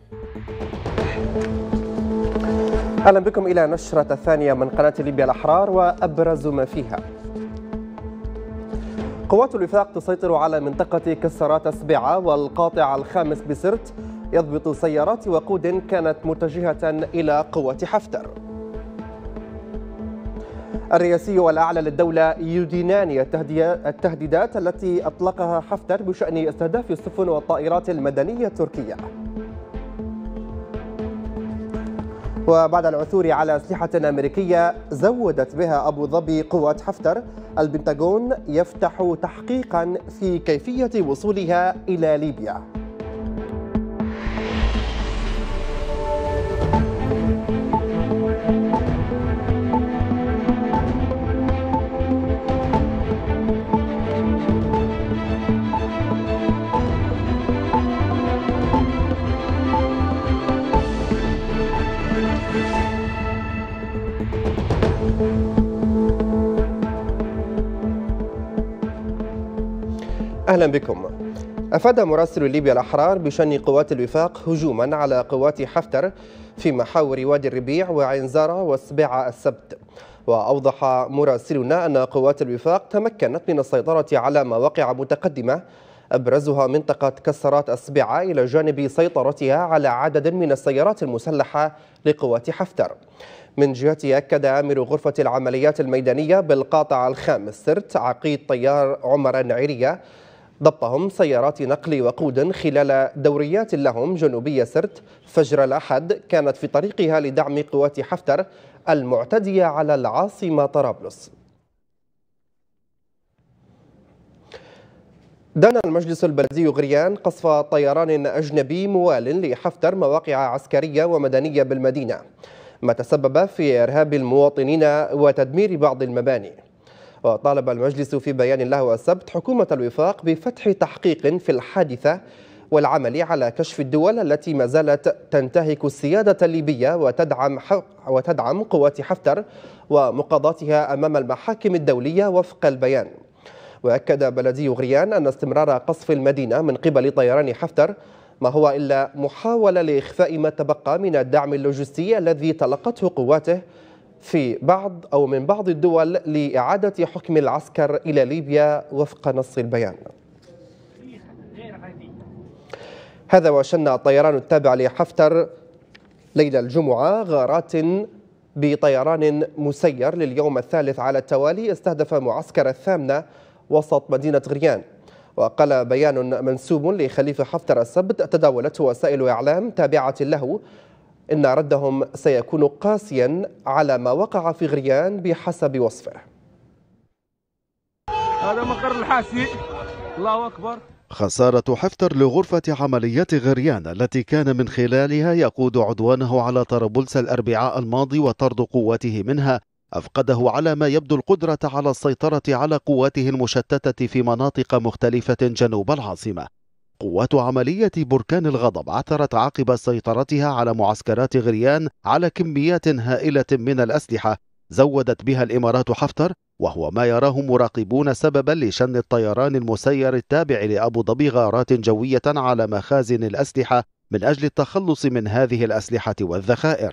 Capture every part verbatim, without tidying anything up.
أهلا بكم إلى نشرة الثانية من قناة ليبيا الأحرار وأبرز ما فيها. قوات الوفاق تسيطر على منطقة كسرات أسبعة والقاطع الخامس بسرت، يضبط سيارات وقود كانت متجهة إلى قوة حفتر. الرئاسي والأعلى للدولة يدينان التهديدات التي أطلقها حفتر بشأن استهداف السفن والطائرات المدنية التركية. وبعد العثور على أسلحة أمريكية زودت بها أبو ظبي قوات حفتر، البنتاغون يفتح تحقيقا في كيفية وصولها إلى ليبيا. أهلا بكم. أفاد مراسل ليبيا الأحرار بشأن قوات الوفاق هجوما على قوات حفتر في محاور وادي الربيع وعين زارة وسبيعة السبت. وأوضح مراسلنا أن قوات الوفاق تمكنت من السيطرة على مواقع متقدمة أبرزها منطقة كسرات أسبعة إلى جانب سيطرتها على عدد من السيارات المسلحة لقوات حفتر. من جهته أكد آمر غرفة العمليات الميدانية بالقاطع الخامس سرت عقيد طيار عمر النعيرية ضبطهم سيارات نقل وقود خلال دوريات لهم جنوبية سرت فجر الأحد، كانت في طريقها لدعم قوات حفتر المعتدية على العاصمة طرابلس. دان المجلس البلدي غريان قصف طيران أجنبي موال لحفتر مواقع عسكرية ومدنية بالمدينة، ما تسبب في إرهاب المواطنين وتدمير بعض المباني. وطالب المجلس في بيان له السبت حكومة الوفاق بفتح تحقيق في الحادثة والعمل على كشف الدول التي ما زالت تنتهك السيادة الليبية وتدعم وتدعم قوات حفتر ومقاضاتها أمام المحاكم الدولية وفق البيان. وأكد بلدي غريان أن استمرار قصف المدينة من قبل طيران حفتر ما هو إلا محاولة لإخفاء ما تبقى من الدعم اللوجستي الذي تلقته قواته في بعض أو من بعض الدول لإعادة حكم العسكر إلى ليبيا وفق نص البيان. هذا وشن الطيران التابع لحفتر ليلة الجمعة غارات بطيران مسير لليوم الثالث على التوالي استهدف معسكر الثامنة وسط مدينة غريان. وقال بيان منسوب لخليفة حفتر السبت تداولته وسائل إعلام تابعة له إن ردهم سيكون قاسيا على ما وقع في غريان بحسب وصفه. هذا مقر الحاسي. الله أكبر. خسارة حفتر لغرفة عمليات غريان التي كان من خلالها يقود عدوانه على طرابلس الأربعاء الماضي وطرد قواته منها أفقده على ما يبدو القدرة على السيطرة على قواته المشتتة في مناطق مختلفة جنوب العاصمة. قوات عملية بركان الغضب عثرت عقب سيطرتها على معسكرات غريان على كميات هائلة من الأسلحة زودت بها الإمارات حفتر، وهو ما يراه مراقبون سببا لشن الطيران المسير التابع لأبو ظبي غارات جوية على مخازن الأسلحة من أجل التخلص من هذه الأسلحة والذخائر.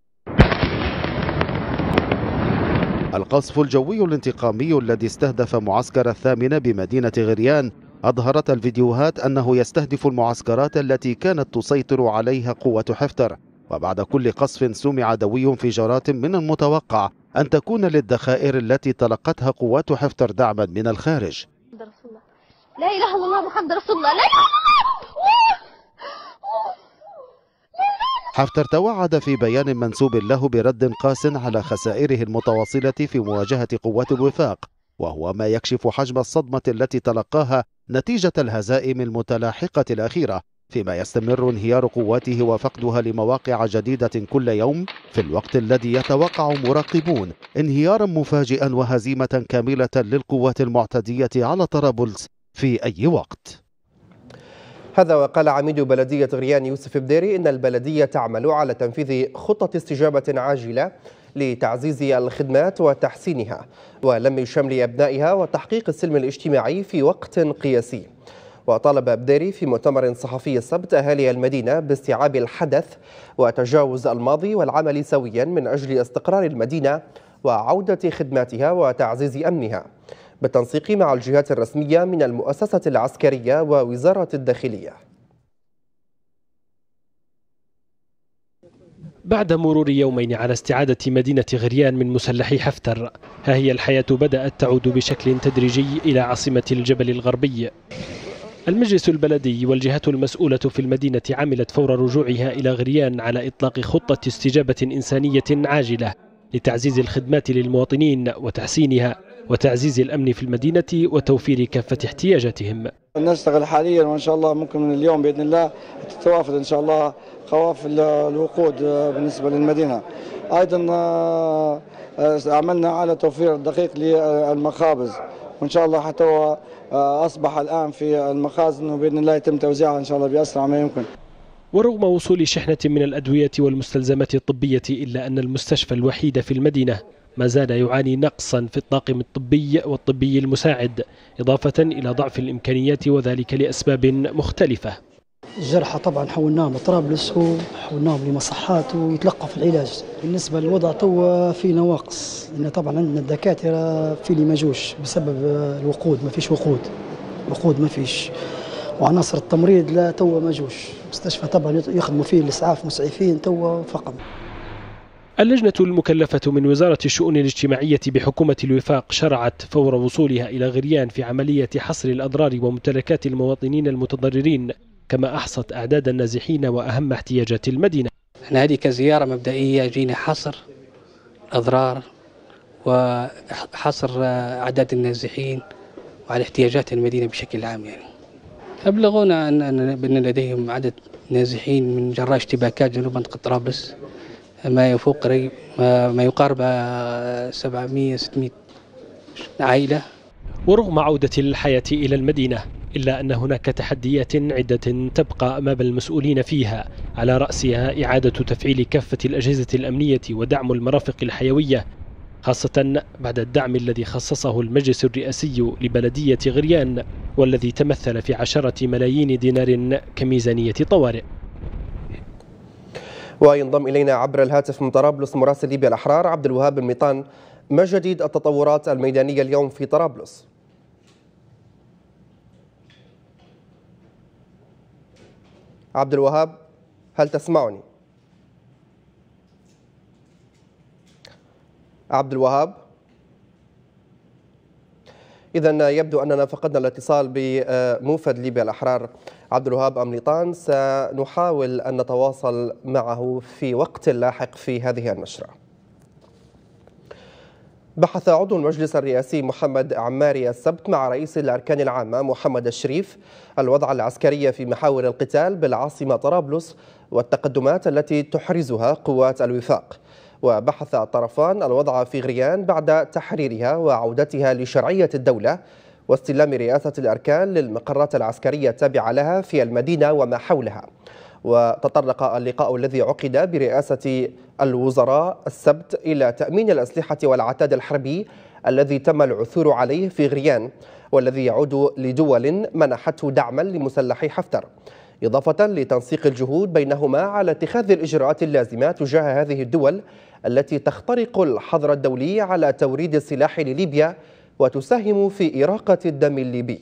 القصف الجوي الانتقامي الذي استهدف معسكر الثامنة بمدينة غريان أظهرت الفيديوهات أنه يستهدف المعسكرات التي كانت تسيطر عليها قوة حفتر، وبعد كل قصف سمع دوي انفجارات من المتوقع أن تكون للذخائر التي تلقتها قوات حفتر دعما من الخارج. لا إله إلا الله محمد رسول الله. لا إله إلا الله. حفتر توعد في بيان منسوب له برد قاس على خسائره المتواصلة في مواجهة قوات الوفاق، وهو ما يكشف حجم الصدمة التي تلقاها نتيجة الهزائم المتلاحقة الأخيرة، فيما يستمر انهيار قواته وفقدها لمواقع جديدة كل يوم، في الوقت الذي يتوقع مراقبون انهيارا مفاجئا وهزيمة كاملة للقوات المعتدية على طرابلس في أي وقت. هذا وقال عميد بلدية غريان يوسف بديري إن البلدية تعمل على تنفيذ خطة استجابة عاجلة لتعزيز الخدمات وتحسينها ولم شمل أبنائها وتحقيق السلم الاجتماعي في وقت قياسي. وطالب بديري في مؤتمر صحفي السبت أهالي المدينة باستيعاب الحدث وتجاوز الماضي والعمل سويا من أجل استقرار المدينة وعودة خدماتها وتعزيز أمنها بالتنسيق مع الجهات الرسمية من المؤسسة العسكرية ووزارة الداخلية. بعد مرور يومين على استعادة مدينة غريان من مسلحي حفتر، ها هي الحياة بدأت تعود بشكل تدريجي إلى عاصمة الجبل الغربي. المجلس البلدي والجهات المسؤولة في المدينة عملت فور رجوعها إلى غريان على إطلاق خطة استجابة إنسانية عاجلة لتعزيز الخدمات للمواطنين وتحسينها وتعزيز الأمن في المدينة وتوفير كافة احتياجاتهم. نشتغل حاليا وإن شاء الله ممكن من اليوم بإذن الله تتوافد إن شاء الله قوافل الوقود بالنسبة للمدينة. أيضا عملنا على توفير دقيق للمخابز، وإن شاء الله حتى أصبح الآن في المخازن وبإذن الله يتم توزيعها إن شاء الله بأسرع ما يمكن. ورغم وصول شحنة من الأدوية والمستلزمات الطبية إلا أن المستشفى الوحيد في المدينة ما زال يعاني نقصا في الطاقم الطبي والطبي المساعد، إضافة إلى ضعف الإمكانيات وذلك لأسباب مختلفة. الجرحى طبعا حولناهم لطرابلس وحولناهم لمصحات ويتلقوا في العلاج. بالنسبة للوضع تو في نواقص، لأن طبعا عندنا الدكاترة في اللي ما جوش بسبب الوقود، ما فيش وقود وقود ما فيش، وعناصر التمريض لا تو ما جوش. المستشفى طبعا يخدموا فيه الإسعاف مسعفين تو فقط. اللجنة المكلفة من وزارة الشؤون الاجتماعية بحكومة الوفاق شرعت فور وصولها إلى غريان في عملية حصر الأضرار وممتلكات المواطنين المتضررين، كما أحصت أعداد النازحين وأهم احتياجات المدينة. أنا هذه كزيارة مبدئية جينا حصر أضرار وحصر أعداد النازحين وعلى احتياجات المدينة بشكل عام. يعني أبلغونا أن لديهم عدد نازحين من جراء اشتباكات جنوب منطقة طرابلس ما يفوق ما يقارب سبعمئة ستمئة عائلة. ورغم عودة الحياة إلى المدينة إلا أن هناك تحديات عدة تبقى أمام المسؤولين فيها، على رأسها إعادة تفعيل كافة الأجهزة الأمنية ودعم المرافق الحيوية، خاصة بعد الدعم الذي خصصه المجلس الرئاسي لبلدية غريان والذي تمثل في عشرة ملايين دينار كميزانية طوارئ. وينضم إلينا عبر الهاتف من طرابلس مراسل ليبيا الأحرار عبد الوهاب الميطان. ما جديد التطورات الميدانية اليوم في طرابلس؟ عبد الوهاب، هل تسمعني؟ عبد الوهاب؟ إذن يبدو أننا فقدنا الاتصال بموفد ليبيا الأحرار عبد الوهاب الميطان. سنحاول أن نتواصل معه في وقت لاحق في هذه النشرة. بحث عضو المجلس الرئاسي محمد عماري السبت مع رئيس الأركان العامة محمد الشريف الوضع العسكري في محاور القتال بالعاصمة طرابلس والتقدمات التي تحرزها قوات الوفاق. وبحث الطرفان الوضع في غريان بعد تحريرها وعودتها لشرعية الدولة واستلام رئاسة الأركان للمقرات العسكرية التابعة لها في المدينة وما حولها. وتطرق اللقاء الذي عقد برئاسة الوزراء السبت إلى تأمين الأسلحة والعتاد الحربي الذي تم العثور عليه في غريان والذي يعود لدول منحته دعما لمسلحي حفتر، إضافة لتنسيق الجهود بينهما على اتخاذ الإجراءات اللازمة تجاه هذه الدول التي تخترق الحظر الدولي على توريد السلاح لليبيا وتساهم في إراقة الدم الليبي.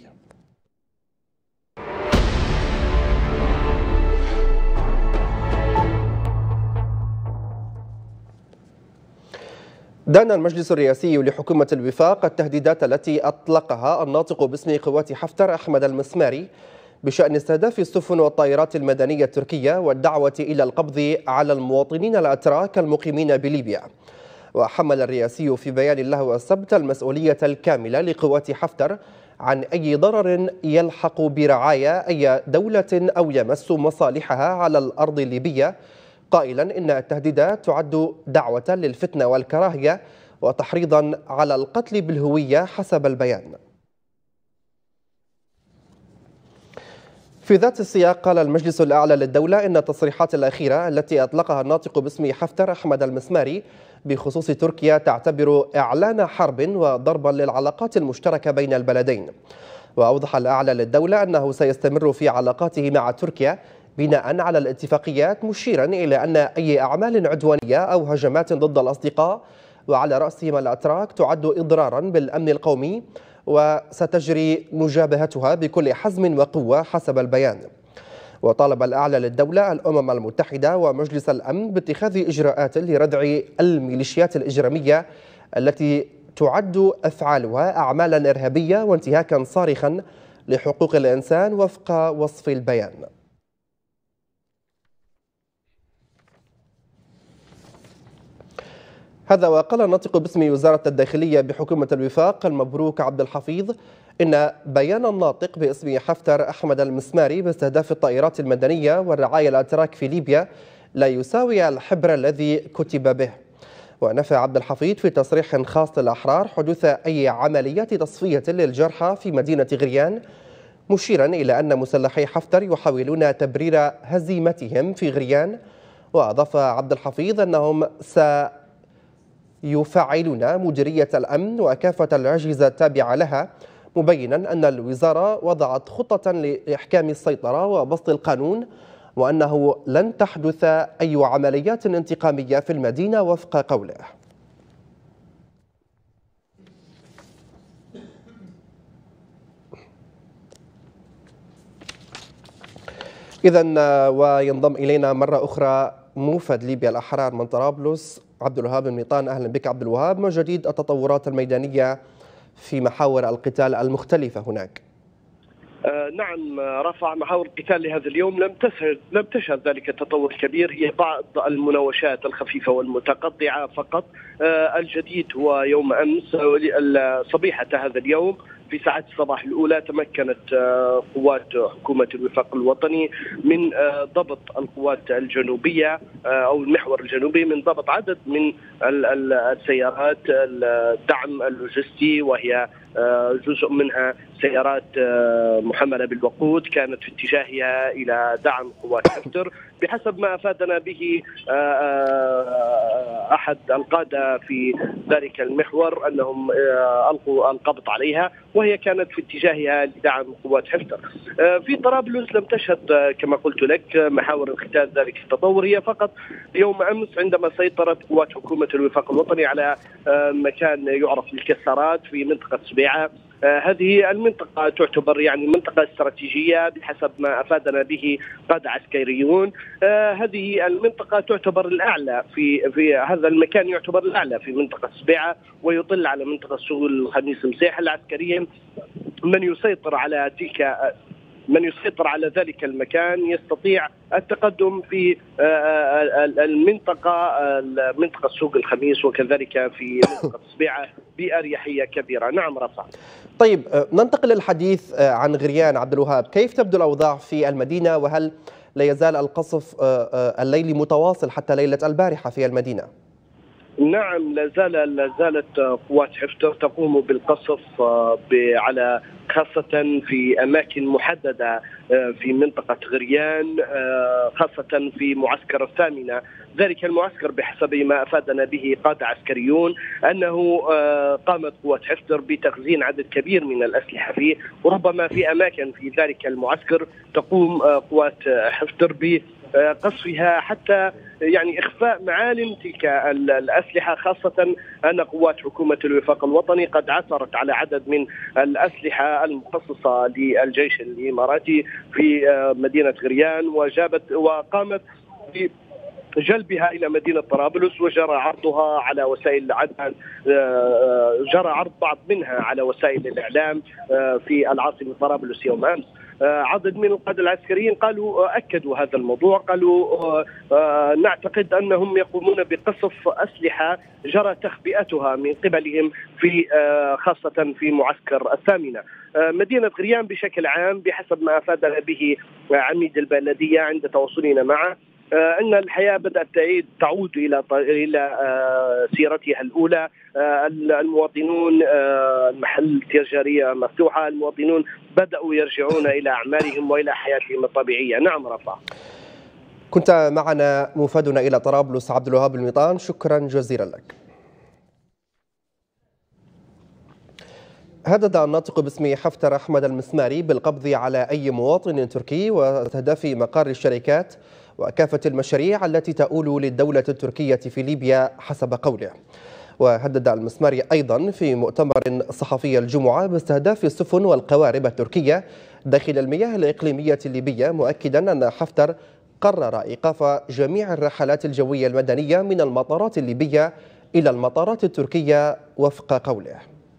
دان المجلس الرئاسي لحكومة الوفاق التهديدات التي أطلقها الناطق باسم قوات حفتر أحمد المسماري بشأن استهداف السفن والطائرات المدنية التركية والدعوة إلى القبض على المواطنين الأتراك المقيمين بليبيا. وحمل الرئاسي في بيان له السبت المسؤولية الكاملة لقوات حفتر عن أي ضرر يلحق برعايا أي دولة أو يمس مصالحها على الأرض الليبية، قائلا إن التهديدات تعد دعوة للفتنة والكراهية وتحريضا على القتل بالهوية حسب البيان. في ذات السياق قال المجلس الأعلى للدولة إن التصريحات الأخيرة التي أطلقها الناطق باسم حفتر أحمد المسماري بخصوص تركيا تعتبر إعلان حرب وضربا للعلاقات المشتركة بين البلدين. وأوضح الأعلى للدولة أنه سيستمر في علاقاته مع تركيا بناء على الاتفاقيات، مشيرا إلى أن أي أعمال عدوانية أو هجمات ضد الأصدقاء وعلى رأسهم الأتراك تعد إضرارا بالأمن القومي وستجري مجابهتها بكل حزم وقوة حسب البيان. وطالب الأعلى للدولة الأمم المتحدة ومجلس الأمن باتخاذ إجراءات لردع الميليشيات الإجرامية التي تعد أفعالها أعمالا إرهابية وانتهاكا صارخا لحقوق الإنسان وفق وصف البيان. هذا وقال الناطق باسم وزارة الداخلية بحكومة الوفاق المبروك عبد الحفيظ إن بيان الناطق باسم حفتر أحمد المسماري باستهداف الطائرات المدنية والرعايا الأتراك في ليبيا لا يساوي الحبر الذي كتب به. ونفى عبد الحفيظ في تصريح خاص للأحرار حدوث أي عمليات تصفية للجرحى في مدينة غريان، مشيرا إلى أن مسلحي حفتر يحاولون تبرير هزيمتهم في غريان. وأضاف عبد الحفيظ أنهم سيفعلون مديرية الأمن وكافة الأجهزة التابعة لها، مبينا أن الوزارة وضعت خطة لإحكام السيطرة وبسط القانون، وأنه لن تحدث أي عمليات انتقامية في المدينة وفق قوله. إذن وينضم إلينا مرة أخرى موفد ليبيا الأحرار من طرابلس عبد الوهاب الميطان. أهلا بك عبد الوهاب. ما جديد التطورات الميدانية في محاور القتال المختلفة هناك؟ آه نعم رفع محاور القتال لهذا اليوم لم تشهد لم تشهد ذلك التطور الكبير، هي بعض المناوشات الخفيفة والمتقطعة فقط. آه الجديد هو يوم أمس صبيحة هذا اليوم في ساعات الصباح الأولى تمكنت آه قوات حكومة الوفاق الوطني من آه ضبط القوات الجنوبية آه أو المحور الجنوبي، من ضبط عدد من السيارات الدعم اللوجستي، وهي جزء منها سيارات محملة بالوقود كانت في اتجاهها إلى دعم قوات حفتر، بحسب ما أفادنا به أحد القادة في ذلك المحور أنهم ألقوا القبض عليها وهي كانت في اتجاهها لدعم قوات حفتر. في طرابلس لم تشهد كما قلت لك محاور القتال ذلك التطور، هي فقط يوم أمس عندما سيطرت قوات حكومة الوفاق الوطني على مكان يعرف بالكسارات في منطقة سبيعة. هذه المنطقة تعتبر يعني منطقة استراتيجية بحسب ما أفادنا به قادة عسكريون. هذه المنطقة تعتبر الأعلى في في هذا المكان، يعتبر الأعلى في منطقة سبيعة ويطل على منطقة سوق الخميس مسيح. العسكريين من يسيطر على تلك من يسيطر على ذلك المكان يستطيع التقدم في المنطقة منطقة سوق الخميس وكذلك في منطقة سبيعة بأريحية كبيرة. نعم رفع. طيب ننتقل للحديث عن غريان عبد الوهاب، كيف تبدو الأوضاع في المدينة وهل لا يزال القصف الليلي متواصل حتى ليلة البارحة في المدينة؟ نعم لا زال لا زالت قوات حفتر تقوم بالقصف على خاصة في أماكن محددة في منطقة غريان، خاصة في معسكر الثامنة. ذلك المعسكر بحسب ما أفادنا به قادة عسكريون أنه قامت قوات حفتر بتخزين عدد كبير من الأسلحة فيه، وربما في أماكن في ذلك المعسكر تقوم قوات حفتر ب قصفها حتى يعني إخفاء معالم تلك الأسلحة، خاصة أن قوات حكومة الوفاق الوطني قد عثرت على عدد من الأسلحة المخصصة للجيش الإماراتي في مدينة غريان، وجابت وقامت جلبها إلى مدينة طرابلس وجرى عرضها على وسائل الإعلام، جرى عرض بعض منها على وسائل الإعلام في العاصمة طرابلس يوم أمس. عدد من القادة العسكريين قالوا أكدوا هذا الموضوع، قالوا نعتقد أنهم يقومون بقصف أسلحة جرى تخبئتها من قبلهم في خاصة في معسكر الثامنة. مدينة غريان بشكل عام بحسب ما أفادنا به عميد البلدية عند تواصلنا معه أن الحياة بدأت تعيد تعود إلى إلى سيرتها الأولى. المواطنون المحل التجارية مفتوحة، المواطنون بدأوا يرجعون إلى أعمالهم وإلى حياتهم الطبيعية. نعم رفع. كنت معنا موفدنا إلى طرابلس عبد الوهاب الميطان، شكرا جزيلا لك. هدد الناطق باسم حفتر أحمد المسماري بالقبض على أي مواطن تركي واستهداف مقار الشركات وكافة المشاريع التي تؤول للدولة التركية في ليبيا حسب قوله. وهدد المسماري أيضا في مؤتمر صحفي الجمعة باستهداف السفن والقوارب التركية داخل المياه الإقليمية الليبية، مؤكدا أن حفتر قرر إيقاف جميع الرحلات الجوية المدنية من المطارات الليبية إلى المطارات التركية وفق قوله.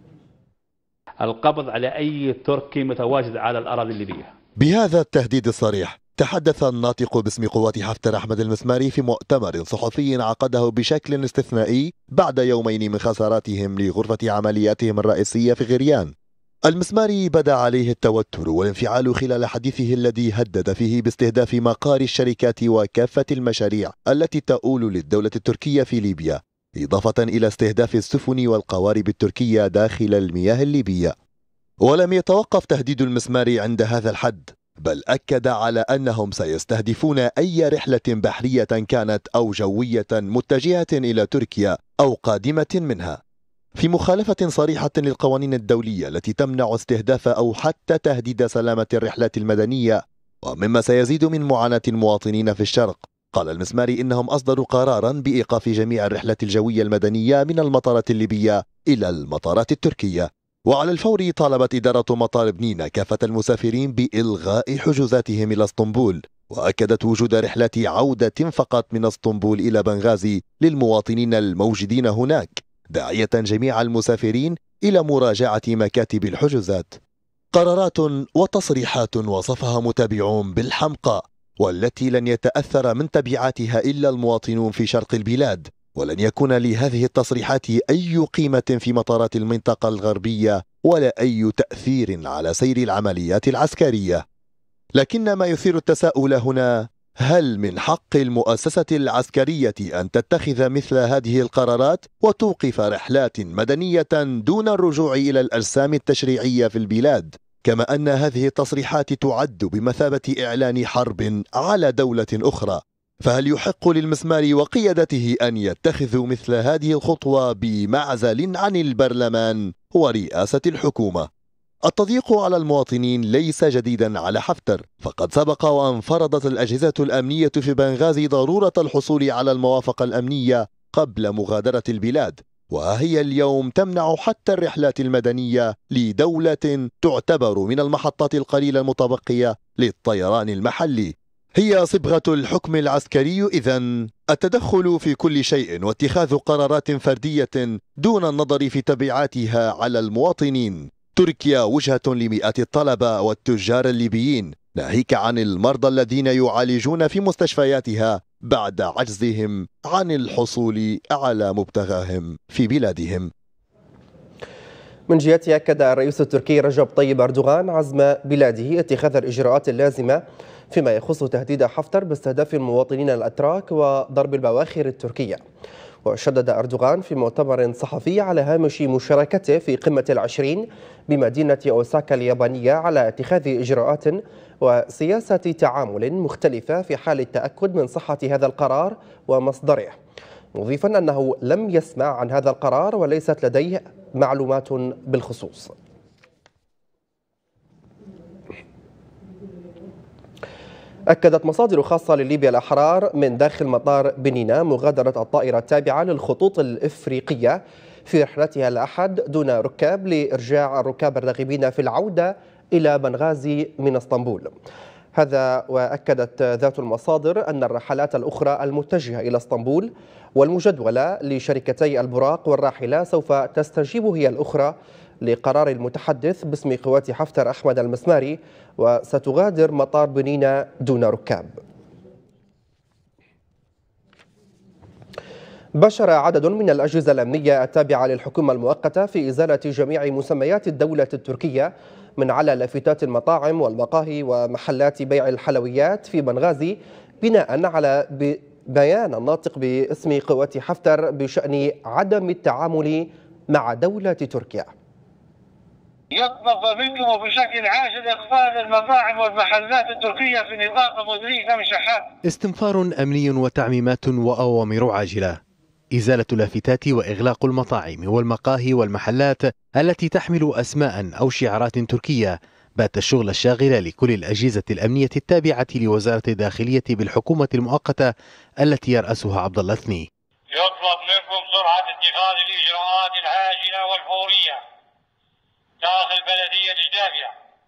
القبض على أي تركي متواجد على الأراضي الليبية. بهذا التهديد الصريح تحدث الناطق باسم قوات حفتر أحمد المسماري في مؤتمر صحفي عقده بشكل استثنائي بعد يومين من خساراتهم لغرفة عملياتهم الرئيسية في غريان. المسماري بدا عليه التوتر والانفعال خلال حديثه الذي هدد فيه باستهداف مقار الشركات وكافة المشاريع التي تؤول للدولة التركية في ليبيا، إضافة إلى استهداف السفن والقوارب التركية داخل المياه الليبية. ولم يتوقف تهديد المسماري عند هذا الحد، بل أكد على أنهم سيستهدفون أي رحلة بحرية كانت أو جوية متجهة إلى تركيا أو قادمة منها، في مخالفة صريحة للقوانين الدولية التي تمنع استهداف أو حتى تهديد سلامة الرحلات المدنية، ومما سيزيد من معاناة المواطنين في الشرق. قال المسماري إنهم أصدروا قرارا بإيقاف جميع الرحلات الجوية المدنية من المطارات الليبية إلى المطارات التركية. وعلى الفور طالبت إدارة مطار بنينة كافة المسافرين بإلغاء حجوزاتهم إلى اسطنبول، وأكدت وجود رحلات عودة فقط من اسطنبول إلى بنغازي للمواطنين الموجودين هناك، داعية جميع المسافرين إلى مراجعة مكاتب الحجوزات. قرارات وتصريحات وصفها متابعون بالحمقى، والتي لن يتأثر من تبعاتها إلا المواطنون في شرق البلاد، ولن يكون لهذه التصريحات أي قيمة في مطارات المنطقة الغربية ولا أي تأثير على سير العمليات العسكرية. لكن ما يثير التساؤل هنا، هل من حق المؤسسة العسكرية أن تتخذ مثل هذه القرارات وتوقف رحلات مدنية دون الرجوع إلى الأجسام التشريعية في البلاد؟ كما أن هذه التصريحات تعد بمثابة إعلان حرب على دولة أخرى. فهل يحق للمسماري وقيادته أن يتخذوا مثل هذه الخطوة بمعزل عن البرلمان ورئاسة الحكومة؟ التضييق على المواطنين ليس جديدا على حفتر، فقد سبق وأن فرضت الأجهزة الأمنية في بنغازي ضرورة الحصول على الموافقة الأمنية قبل مغادرة البلاد، وهي اليوم تمنع حتى الرحلات المدنية لدولة تعتبر من المحطات القليلة المتبقية للطيران المحلي. هي صبغة الحكم العسكري إذن، التدخل في كل شيء واتخاذ قرارات فردية دون النظر في تبعاتها على المواطنين. تركيا وجهة لمئات الطلبة والتجار الليبيين، ناهيك عن المرضى الذين يعالجون في مستشفياتها بعد عجزهم عن الحصول على مبتغاهم في بلادهم. من جهته أكد الرئيس التركي رجب طيب أردوغان عزم بلاده اتخاذ الإجراءات اللازمة فيما يخص تهديد حفتر باستهداف المواطنين الأتراك وضرب البواخر التركية. وشدد أردوغان في مؤتمر صحفي على هامش مشاركته في قمة العشرين بمدينة أوساكا اليابانية على اتخاذ إجراءات وسياسة تعامل مختلفة في حال التأكد من صحة هذا القرار ومصدره، مضيفا أنه لم يسمع عن هذا القرار وليست لديه معلومات بالخصوص. أكدت مصادر خاصة لليبيا الأحرار من داخل مطار بنينة مغادرة الطائرة التابعة للخطوط الإفريقية في رحلتها الأحد دون ركاب لإرجاع الركاب الراغبين في العودة إلى بنغازي من اسطنبول. هذا وأكدت ذات المصادر أن الرحلات الأخرى المتجهة إلى اسطنبول والمجدولة لشركتي البراق والراحلة سوف تستجيب هي الأخرى لقرار المتحدث باسم قوات حفتر أحمد المسماري، وستغادر مطار بنينة دون ركاب. بشر عدد من الأجهزة الأمنية التابعة للحكومة المؤقتة في إزالة جميع مسميات الدولة التركية من على لافتات المطاعم والمقاهي ومحلات بيع الحلويات في بنغازي، بناء على بيان الناطق باسم قوات حفتر بشأن عدم التعامل مع دولة تركيا. يطلب منكم بشكل عاجل إقفال المطاعم والمحلات التركية في نطاق مديرية كم شحات. استنفار أمني وتعميمات وأوامر عاجلة. إزالة اللافتات وإغلاق المطاعم والمقاهي والمحلات التي تحمل أسماء أو شعارات تركية بات الشغل الشاغل لكل الأجهزة الأمنية التابعة لوزارة الداخلية بالحكومة المؤقتة التي يرأسها عبد الله الثني. يطلب منكم سرعة اتخاذ الإجراءات العاجلة والفورية داخل بلدية جدافية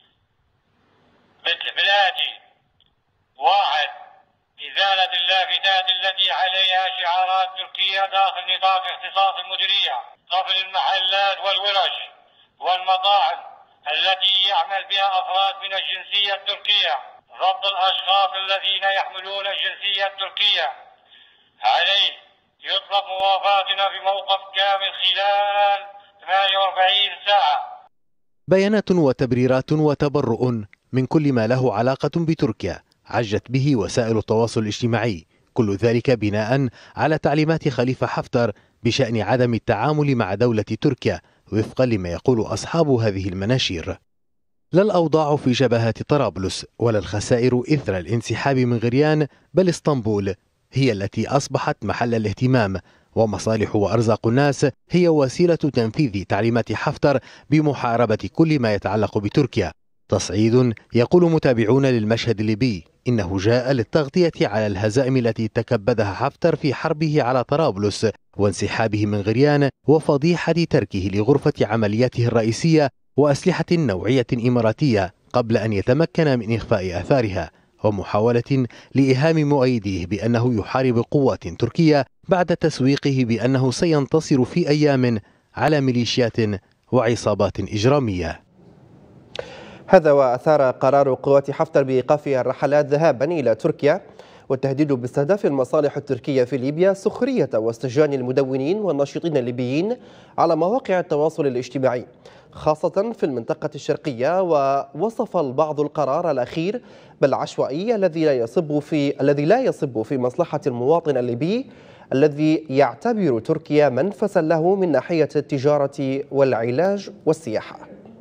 مثل بالآتي: واحد، إزالة اللافتات التي عليها شعارات تركية داخل نطاق اختصاص المديرية، قفل المحلات والورش والمطاعم التي يعمل بها أفراد من الجنسية التركية، ضبط الأشخاص الذين يحملون الجنسية التركية. عليه يطلب موافاتنا في موقف كامل خلال ثمانية وأربعين ساعة. بيانات وتبريرات وتبرؤ من كل ما له علاقة بتركيا عجت به وسائل التواصل الاجتماعي، كل ذلك بناء على تعليمات خليفة حفتر بشأن عدم التعامل مع دولة تركيا وفقا لما يقول أصحاب هذه المناشير. لا الأوضاع في جبهات طرابلس ولا الخسائر إثر الانسحاب من غريان، بل اسطنبول هي التي أصبحت محل الاهتمام، ومصالح وأرزاق الناس هي وسيلة تنفيذ تعليمات حفتر بمحاربة كل ما يتعلق بتركيا. تصعيد يقول متابعون للمشهد الليبي إنه جاء للتغطية على الهزائم التي تكبدها حفتر في حربه على طرابلس وانسحابه من غريان وفضيحة تركه لغرفة عملياته الرئيسية وأسلحة نوعية إماراتية قبل أن يتمكن من إخفاء آثارها، ومحاولة لإيهام مؤيديه بأنه يحارب قوات تركية بعد تسويقه بأنه سينتصر في أيام على ميليشيات وعصابات إجرامية. هذا وأثار قرار قوات حفتر بإيقاف الرحلات ذهابا إلى تركيا والتهديد باستهداف المصالح التركية في ليبيا سخرية واستهجان المدونين والناشطين الليبيين على مواقع التواصل الاجتماعي خاصة في المنطقة الشرقية. ووصف البعض القرار الأخير بالعشوائي الذي لا يصب في الذي لا يصب في مصلحة المواطن الليبي الذي يعتبر تركيا منفسا له من ناحية التجارة والعلاج والسياحة.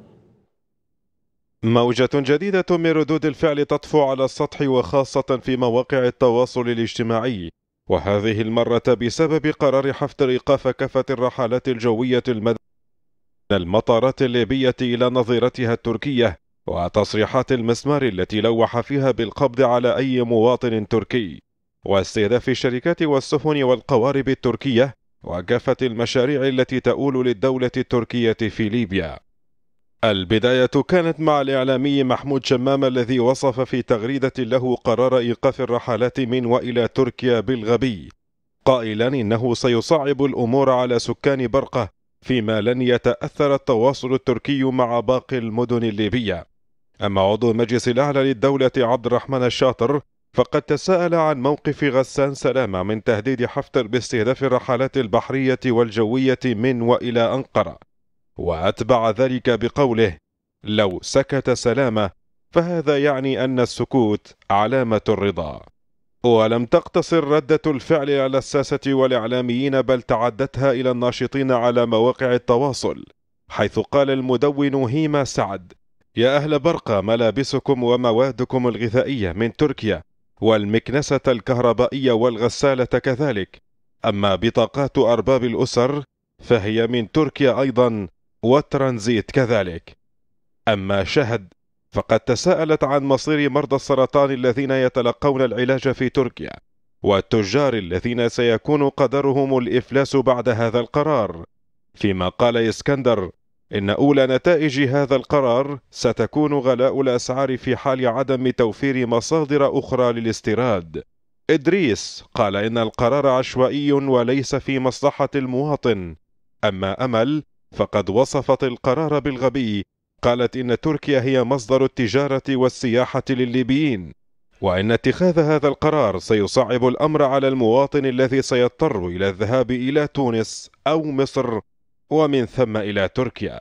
موجة جديدة من ردود الفعل تطفو على السطح وخاصة في مواقع التواصل الاجتماعي، وهذه المرة بسبب قرار حفتر إيقاف كافة الرحلات الجوية المدنية من المطارات الليبية إلى نظيرتها التركية، وتصريحات المسمار التي لوح فيها بالقبض على أي مواطن تركي واستهداف الشركات والسفن والقوارب التركية وكافة المشاريع التي تؤول للدولة التركية في ليبيا. البداية كانت مع الإعلامي محمود شمام الذي وصف في تغريدة له قرار إيقاف الرحلات من وإلى تركيا بالغبي، قائلا إنه سيصعب الأمور على سكان برقة فيما لن يتأثر التواصل التركي مع باقي المدن الليبية. أما عضو المجلس الأعلى للدولة عبد الرحمن الشاطر فقد تساءل عن موقف غسان سلامة من تهديد حفتر باستهداف الرحلات البحرية والجوية من وإلى أنقرة، وأتبع ذلك بقوله: لو سكت سلامة فهذا يعني أن السكوت علامة الرضا. ولم تقتصر ردة الفعل على الساسة والإعلاميين بل تعدتها إلى الناشطين على مواقع التواصل، حيث قال المدون هيما سعد: يا أهل برقة، ملابسكم وموادكم الغذائية من تركيا، والمكنسة الكهربائية والغسالة كذلك، أما بطاقات أرباب الأسر فهي من تركيا أيضا، والترانزيت كذلك. أما شهد فقد تساءلت عن مصير مرضى السرطان الذين يتلقون العلاج في تركيا والتجار الذين سيكون قدرهم الإفلاس بعد هذا القرار، فيما قال اسكندر إن أولى نتائج هذا القرار ستكون غلاء الأسعار في حال عدم توفير مصادر أخرى للاستيراد. إدريس قال إن القرار عشوائي وليس في مصلحة المواطن. أما أمل فقد وصفت القرار بالغبي، قالت إن تركيا هي مصدر التجارة والسياحة للليبيين، وإن اتخاذ هذا القرار سيصعب الأمر على المواطن الذي سيضطر إلى الذهاب إلى تونس أو مصر ومن ثم إلى تركيا.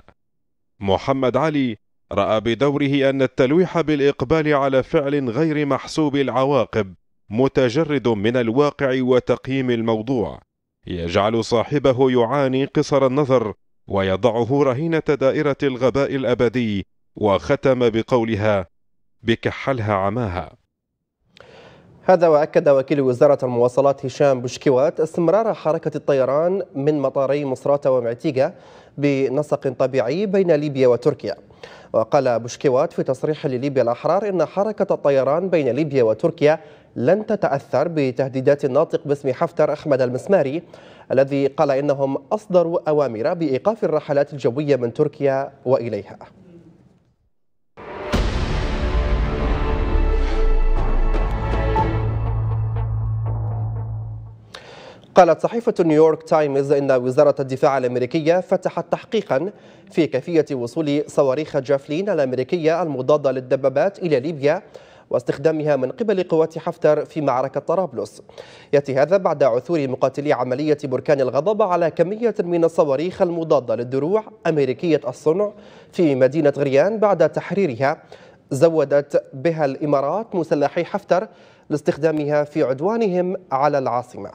محمد علي رأى بدوره أن التلويح بالإقبال على فعل غير محسوب العواقب متجرد من الواقع وتقييم الموضوع يجعل صاحبه يعاني قصر النظر ويضعه رهينة دائرة الغباء الأبدي، وختم بقولها: بكحلها عماها. هذا وأكد وكيل وزارة المواصلات هشام بوشكيوات استمرار حركة الطيران من مطاري مصراتة ومعتيقة بنسق طبيعي بين ليبيا وتركيا. وقال بوشكيوات في تصريح لليبيا الأحرار إن حركة الطيران بين ليبيا وتركيا لن تتأثر بتهديدات الناطق باسم حفتر أحمد المسماري الذي قال إنهم أصدروا أوامر بإيقاف الرحلات الجوية من تركيا وإليها. قالت صحيفة نيويورك تايمز إن وزارة الدفاع الأمريكية فتحت تحقيقا في كيفية وصول صواريخ جافلين الأمريكية المضادة للدبابات إلى ليبيا واستخدامها من قبل قوات حفتر في معركة طرابلس. يأتي هذا بعد عثور مقاتلي عملية بركان الغضب على كمية من الصواريخ المضادة للدروع أمريكية الصنع في مدينة غريان بعد تحريرها زودت بها الإمارات مسلحي حفتر لاستخدامها في عدوانهم على العاصمة.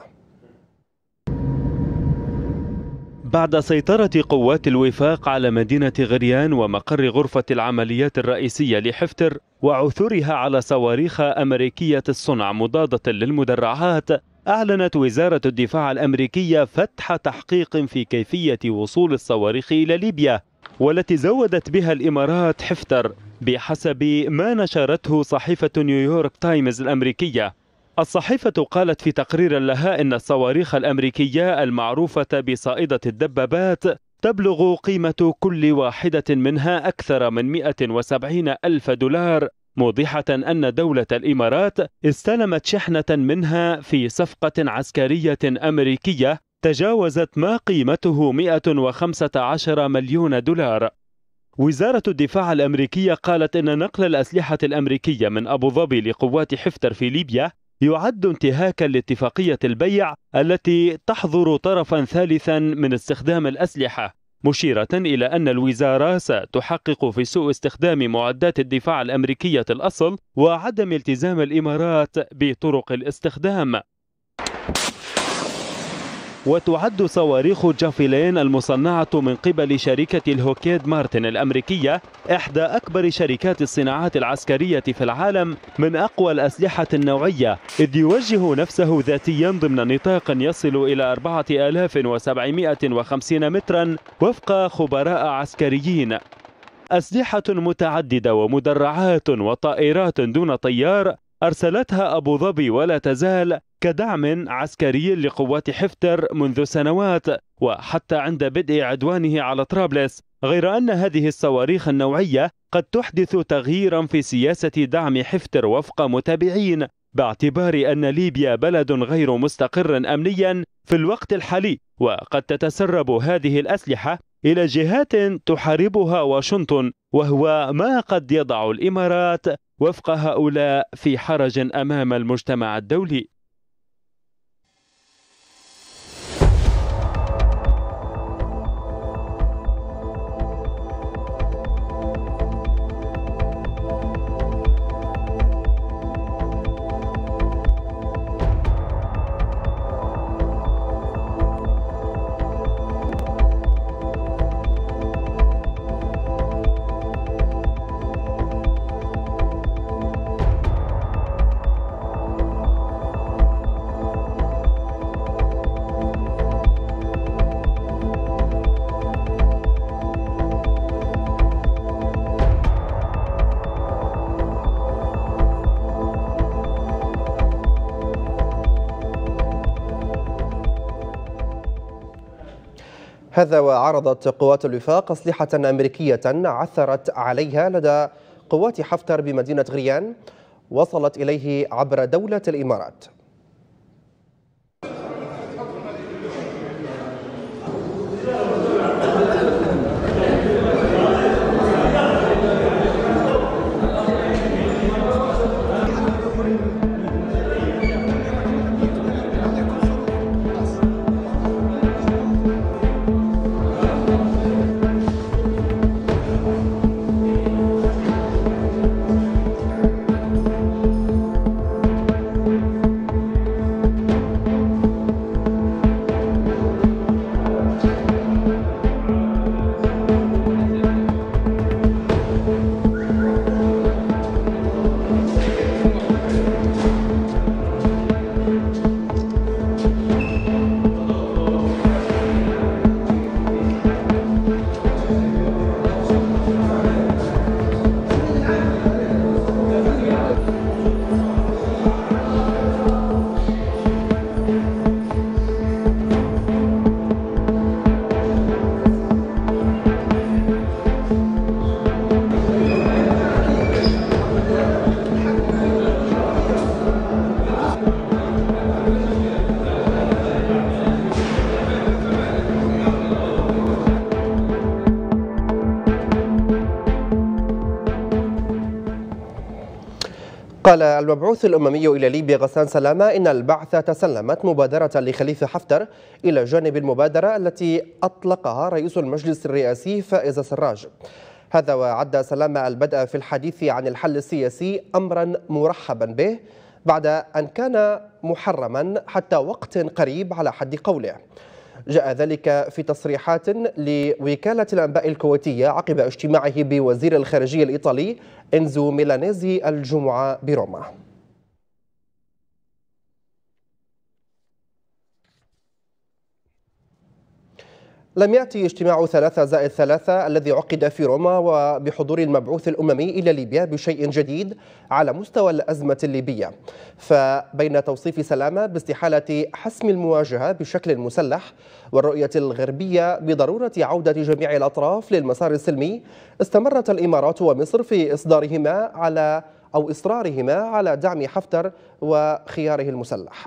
بعد سيطرة قوات الوفاق على مدينة غريان ومقر غرفة العمليات الرئيسية لحفتر وعثورها على صواريخ أمريكية الصنع مضادة للمدرعات، أعلنت وزارة الدفاع الأمريكية فتح تحقيق في كيفية وصول الصواريخ إلى ليبيا والتي زودت بها الإمارات حفتر بحسب ما نشرته صحيفة نيويورك تايمز الأمريكية. الصحيفة قالت في تقرير لها إن الصواريخ الأمريكية المعروفة بصائدة الدبابات تبلغ قيمة كل واحدة منها أكثر من مئة وسبعين ألف دولار، موضحة أن دولة الإمارات استلمت شحنة منها في صفقة عسكرية أمريكية تجاوزت ما قيمته مئة وخمسة عشر مليون دولار. وزارة الدفاع الأمريكية قالت إن نقل الأسلحة الأمريكية من أبو ظبي لقوات حفتر في ليبيا يعد انتهاكا لاتفاقية البيع التي تحظر طرفا ثالثا من استخدام الأسلحة، مشيرة إلى أن الوزارة ستحقق في سوء استخدام معدات الدفاع الأمريكية الأصل وعدم التزام الإمارات بطرق الاستخدام. وتعد صواريخ جافلين المصنعة من قبل شركة الهوكيد مارتن الأمريكية إحدى أكبر شركات الصناعات العسكرية في العالم من أقوى الأسلحة النوعية، إذ يوجه نفسه ذاتيا ضمن نطاق يصل إلى أربعة آلاف وسبعمئة وخمسين مترا وفق خبراء عسكريين. أسلحة متعددة ومدرعات وطائرات دون طيار أرسلتها أبو ظبي ولا تزال كدعم عسكري لقوات حفتر منذ سنوات وحتى عند بدء عدوانه على طرابلس، غير أن هذه الصواريخ النوعية قد تحدث تغييرا في سياسة دعم حفتر وفق متابعين، باعتبار أن ليبيا بلد غير مستقر أمنيا في الوقت الحالي، وقد تتسرب هذه الأسلحة إلى جهات تحاربها واشنطن، وهو ما قد يضع الإمارات وفق هؤلاء في حرج أمام المجتمع الدولي. هذا وعرضت قوات الوفاق أسلحة أمريكية عثرت عليها لدى قوات حفتر بمدينة غريان وصلت إليه عبر دولة الإمارات. قال المبعوث الأممي إلى ليبيا غسان سلامة إن البعثة تسلمت مبادرة لخليفة حفتر إلى جانب المبادرة التي أطلقها رئيس المجلس الرئاسي فائز سراج. هذا وعد سلامة البدء في الحديث عن الحل السياسي أمرا مرحبا به بعد أن كان محرما حتى وقت قريب على حد قوله. جاء ذلك في تصريحات لوكالة الأنباء الكويتية عقب اجتماعه بوزير الخارجية الإيطالي إنزو ميلانيزي الجمعة بروما. لم يأتي اجتماع ثلاثة زائد ثلاثة الذي عقد في روما وبحضور المبعوث الأممي إلى ليبيا بشيء جديد على مستوى الأزمة الليبية، فبين توصيف سلامة باستحالة حسم المواجهة بشكل مسلح والرؤية الغربية بضرورة عودة جميع الأطراف للمسار السلمي، استمرت الإمارات ومصر في إصدارهما على أو إصرارهما على دعم حفتر وخياره المسلح.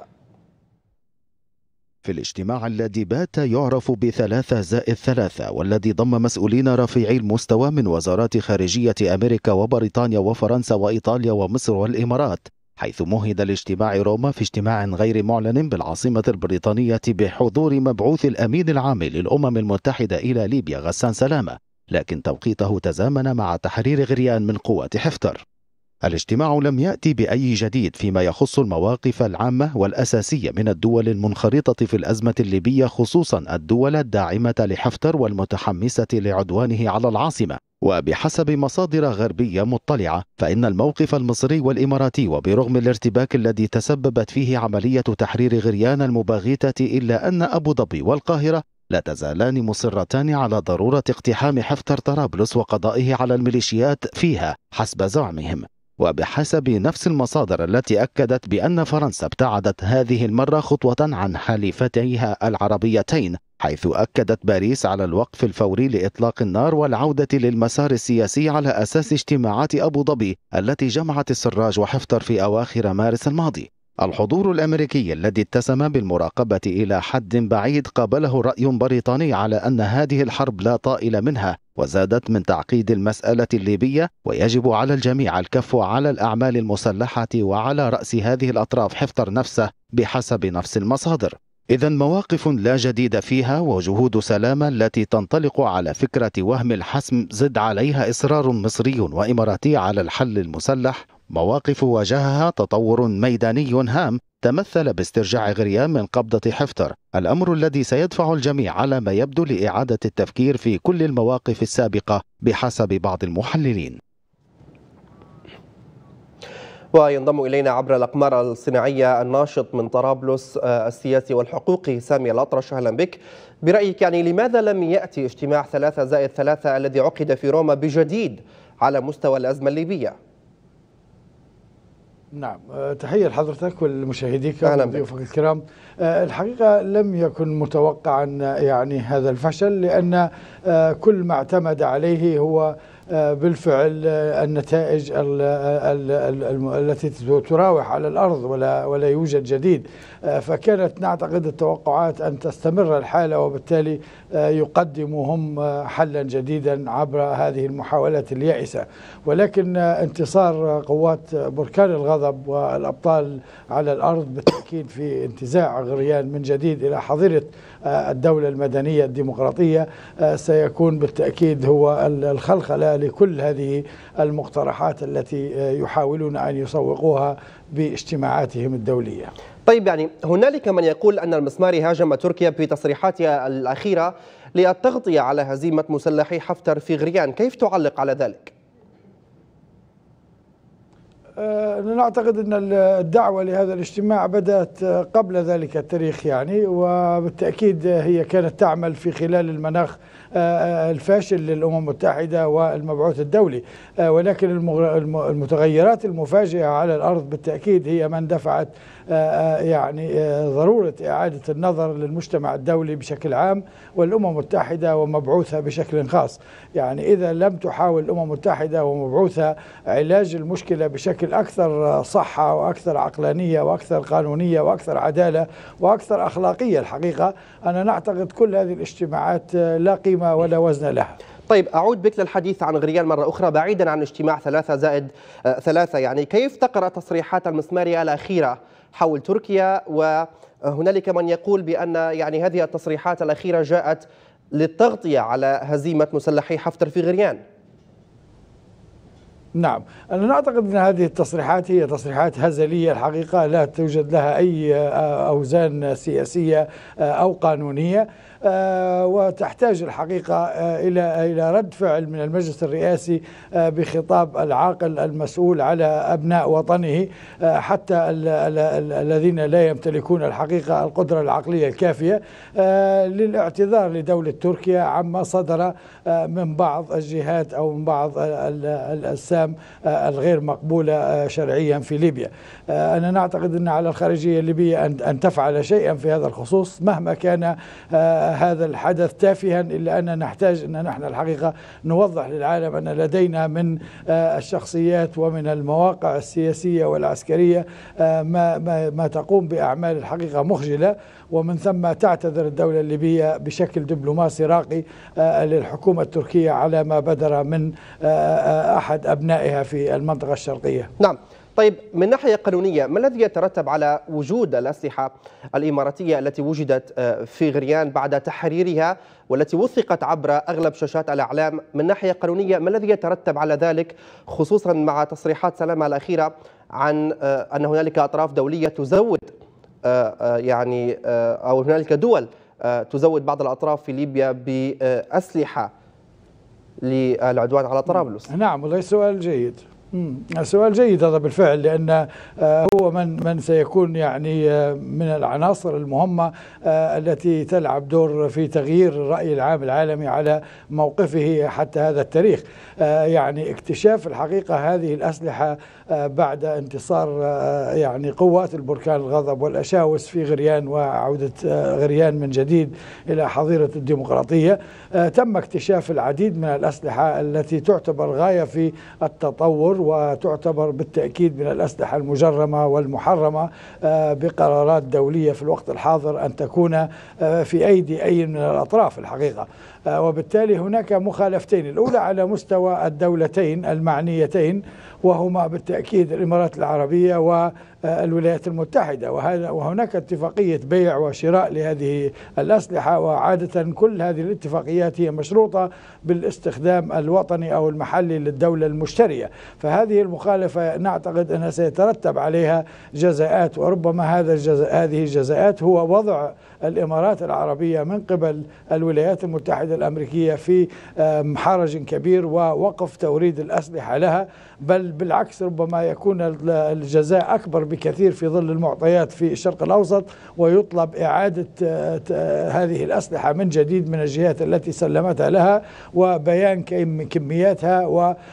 في الاجتماع الذي بات يعرف بثلاثة زائد ثلاثة والذي ضم مسؤولين رفيعي المستوى من وزارات خارجية أمريكا وبريطانيا وفرنسا وإيطاليا ومصر والإمارات، حيث مهد لاجتماع روما في اجتماع غير معلن بالعاصمة البريطانية بحضور مبعوث الأمين العام للأمم المتحدة إلى ليبيا غسان سلامة، لكن توقيته تزامن مع تحرير غريان من قوات حفتر. الاجتماع لم يأتي بأي جديد فيما يخص المواقف العامة والأساسية من الدول المنخرطة في الأزمة الليبية، خصوصا الدول الداعمة لحفتر والمتحمسة لعدوانه على العاصمة. وبحسب مصادر غربية مطلعة فإن الموقف المصري والإماراتي وبرغم الارتباك الذي تسببت فيه عملية تحرير غريان المباغتة إلا أن أبو ظبي والقاهرة لا تزالان مصرتان على ضرورة اقتحام حفتر طرابلس وقضائه على الميليشيات فيها حسب زعمهم. وبحسب نفس المصادر التي أكدت بأن فرنسا ابتعدت هذه المرة خطوة عن حليفتيها العربيتين، حيث أكدت باريس على الوقف الفوري لإطلاق النار والعودة للمسار السياسي على أساس اجتماعات أبو ظبي التي جمعت السراج وحفتر في أواخر مارس الماضي. الحضور الأمريكي الذي اتسم بالمراقبة إلى حد بعيد قابله رأي بريطاني على أن هذه الحرب لا طائل منها وزادت من تعقيد المسألة الليبية، ويجب على الجميع الكف على الأعمال المسلحة وعلى رأس هذه الأطراف حفتر نفسه بحسب نفس المصادر. إذن مواقف لا جديد فيها، وجهود سلامة التي تنطلق على فكرة وهم الحسم زد عليها إصرار مصري وإماراتي على الحل المسلح، مواقف واجهها تطور ميداني هام تمثل باسترجاع غريان من قبضة حفتر، الأمر الذي سيدفع الجميع على ما يبدو لإعادة التفكير في كل المواقف السابقة بحسب بعض المحللين. وينضم إلينا عبر الأقمار الصناعية الناشط من طرابلس السياسي والحقوقي سامي الأطرش. أهلا بك. برأيك يعني لماذا لم يأتي اجتماع ثلاثة زائد ثلاثة الذي عقد في روما بجديد على مستوى الأزمة الليبية؟ نعم، تحية لحضرتك والمشاهدين وضيوفك الكرام. الحقيقة لم يكن متوقعا يعني هذا الفشل، لأن كل ما اعتمد عليه هو بالفعل النتائج التي تراوح على الأرض ولا ولا يوجد جديد، فكانت نعتقد التوقعات أن تستمر الحالة، وبالتالي يقدموا هم حلا جديدا عبر هذه المحاولات اليائسة. ولكن انتصار قوات بركان الغضب والأبطال على الأرض بالتأكيد في انتزاع غريان من جديد إلى حظيرة الدولة المدنية الديمقراطية سيكون بالتأكيد هو الخلخلة لكل هذه المقترحات التي يحاولون أن يسوقوها باجتماعاتهم الدولية. طيب، يعني هنالك من يقول أن المسماري هاجم تركيا في تصريحاتها الأخيرة للتغطية على هزيمة مسلحي حفتر في غريان، كيف تعلق على ذلك؟ أه نعتقد أن الدعوة لهذا الاجتماع بدأت قبل ذلك التاريخ يعني، وبالتأكيد هي كانت تعمل في خلال المناخ الفاشل للأمم المتحدة والمبعوث الدولي، ولكن المتغيرات المفاجئة على الأرض بالتأكيد هي من دفعت يعني ضرورة إعادة النظر للمجتمع الدولي بشكل عام والأمم المتحدة ومبعوثها بشكل خاص. يعني إذا لم تحاول الأمم المتحدة ومبعوثها علاج المشكلة بشكل أكثر صحة وأكثر عقلانية وأكثر قانونية وأكثر عدالة وأكثر أخلاقية، الحقيقة أنا نعتقد كل هذه الاجتماعات لا قيمة ولا وزن لها. طيب أعود بك للحديث عن غريان مرة أخرى بعيدا عن اجتماع ثلاثة زائد ثلاثة، يعني كيف تقرأ تصريحات المسماري الأخيرة حول تركيا؟ وهنالك من يقول بأن يعني هذه التصريحات الأخيرة جاءت للتغطية على هزيمة مسلحي حفتر في غريان. نعم، أنا أعتقد أن هذه التصريحات هي تصريحات هزلية الحقيقة، لا توجد لها أي أوزان سياسية أو قانونية، وتحتاج الحقيقة إلى إلى رد فعل من المجلس الرئاسي بخطاب العاقل المسؤول على أبناء وطنه، حتى الذين لا يمتلكون الحقيقة القدرة العقلية الكافية للاعتذار لدولة تركيا عما صدر من بعض الجهات أو من بعض الأجسام الغير مقبولة شرعيا في ليبيا. أنا نعتقد أن على الخارجية الليبية أن تفعل شيئا في هذا الخصوص مهما كان هذا الحدث تافها، إلا أن نحتاج أن نحن الحقيقة نوضح للعالم أن لدينا من الشخصيات ومن المواقع السياسية والعسكرية ما, ما, ما تقوم بأعمال الحقيقة مخجلة، ومن ثم تعتذر الدولة الليبية بشكل دبلوماسي راقي للحكومة التركية على ما بدر من أحد أبنائها في المنطقة الشرقية. نعم. طيب من ناحية قانونية ما الذي يترتب على وجود الأسلحة الإماراتية التي وجدت في غريان بعد تحريرها والتي وثقت عبر أغلب شاشات الإعلام؟ من ناحية قانونية ما الذي يترتب على ذلك، خصوصا مع تصريحات سلامة الأخيرة عن أن هنالك أطراف دولية تزود يعني أو هنالك دول تزود بعض الأطراف في ليبيا بأسلحة للعدوان على طرابلس؟ نعم، والله سؤال جيد. سؤال جيد هذا بالفعل، لأن هو من من سيكون يعني من العناصر المهمة التي تلعب دور في تغيير الرأي العام العالمي على موقفه حتى هذا التاريخ. يعني اكتشاف الحقيقة هذه الأسلحة بعد انتصار يعني قوات البركان الغضب والأشاوس في غريان وعودة غريان من جديد إلى حظيرة الديمقراطية، تم اكتشاف العديد من الأسلحة التي تعتبر غاية في التطور وتعتبر بالتأكيد من الأسلحة المجرمة والمحرمة بقرارات دولية في الوقت الحاضر أن تكون في أيدي أي من الأطراف الحقيقة. وبالتالي هناك مخالفتين، الأولى على مستوى الدولتين المعنيتين وهما بالتأكيد الإمارات العربية والولايات المتحدة، وهذا وهناك اتفاقية بيع وشراء لهذه الأسلحة، وعادة كل هذه الاتفاقيات هي مشروطة بالاستخدام الوطني أو المحلي للدولة المشترية، فهذه المخالفة نعتقد أنها سيترتب عليها جزاءات، وربما هذا الجزاء هذه الجزاءات هو وضع الإمارات العربية من قبل الولايات المتحدة الأمريكية في حرج كبير ووقف توريد الأسلحة لها، بل بالعكس ربما يكون الجزاء أكبر بكثير في ظل المعطيات في الشرق الأوسط، ويطلب إعادة هذه الأسلحة من جديد من الجهات التي سلمتها لها، وبيان كمياتها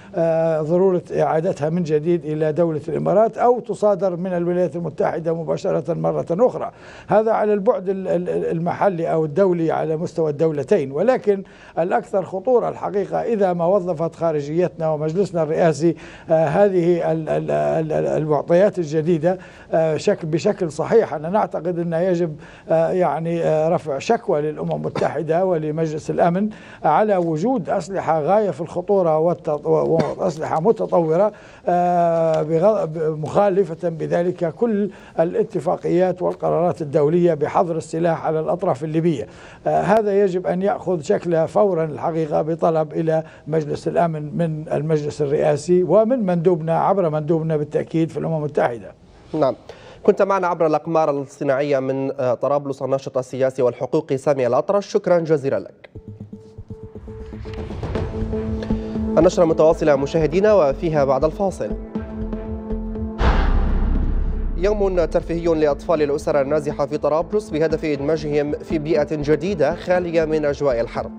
وضرورة إعادتها من جديد إلى دولة الإمارات أو تصادر من الولايات المتحدة مباشرة مرة أخرى. هذا على البعد المحلي أو الدولي على مستوى الدولتين، ولكن الأكثر خطورة الحقيقة إذا ما وظفت خارجيتنا ومجلسنا الرئاسي آه هذه المعطيات الجديدة آه شكل بشكل صحيح. أنا نعتقد أن يجب آه يعني آه رفع شكوى للأمم المتحدة ولمجلس الأمن على وجود أسلحة غاية في الخطورة وأسلحة متطورة آه مخالفة بذلك كل الاتفاقيات والقرارات الدولية بحظر السلاح على الأطراف الليبية. آه هذا يجب أن يأخذ شكله فورا الحقيقة بطلب إلى مجلس الأمن من المجلس الرئاسي ومن مندوبنا عبر مندوبنا بالتأكيد في الأمم المتحدة. نعم، كنت معنا عبر الأقمار الصناعية من طرابلس الناشط السياسي والحقوقي سامي الأطرش، شكرا جزيلا لك. النشرة متواصلة مشاهدينا وفيها بعد الفاصل. يوم ترفيهي لأطفال الأسر النازحة في طرابلس بهدف إدماجهم في بيئة جديدة خالية من أجواء الحرب.